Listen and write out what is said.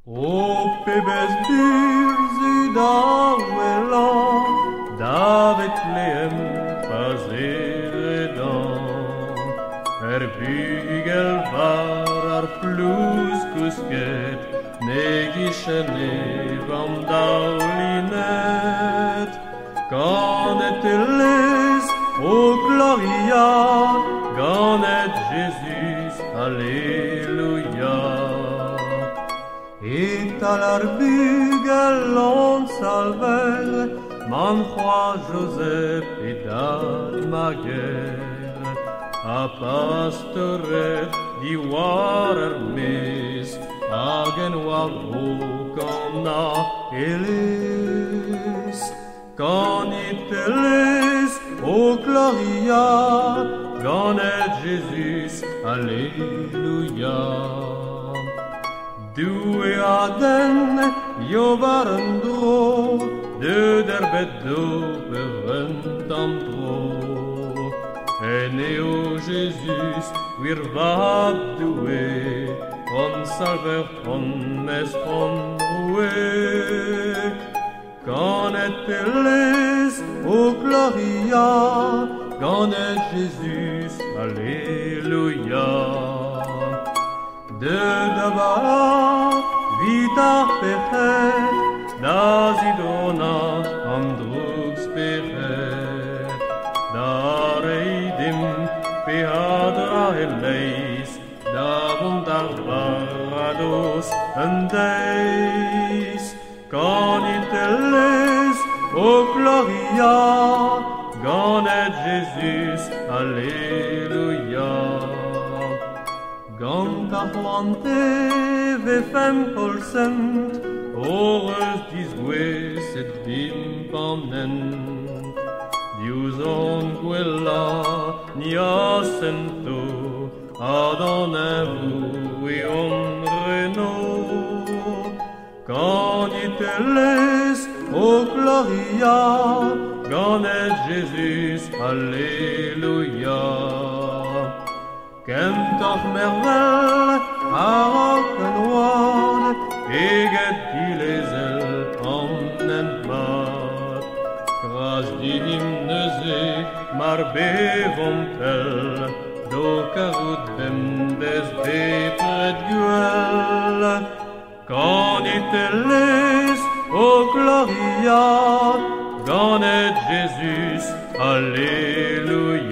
O pebes bir zidavela, da Bethlehem paseredan. Bygel var plus kusket, negishene vam daulinet. Ganet les, o gloria, ganet Jésus, alléluia. Et à l'arbugel on salver, man roi Joseph et dad ma guerre. A pastoret di war mes, agen war hokana eles. Quand iteles, o gloria, ganet Jésus, alléluia. Du aden, jo waren dro, de der beddo berendandro. En eo Jésus, wir vab due, on salver on mes on rue. Ganet les, o gloria, ganet Jésus, alléluia. De dabara, vita pechet, da zidona, andrux pechet, da reidim, pehadra eleis, da vundar parados, endeis, caniteles, o gloria, ganet Jésus, alléluia. Gant arwante ve fem polsent, heureuse disgoues et dimpanent. Dius on quella ni assento, adon evu e on reno. Caniteles, o gloria, ganet Jésus, alléluia. Kentach mervel, arakenoan, eget dilezel annen mat. Kras di hymneze, mar bevompel, do karut bembes bepret guel. Caniteles, o gloria, ganet Jésus, alléluia.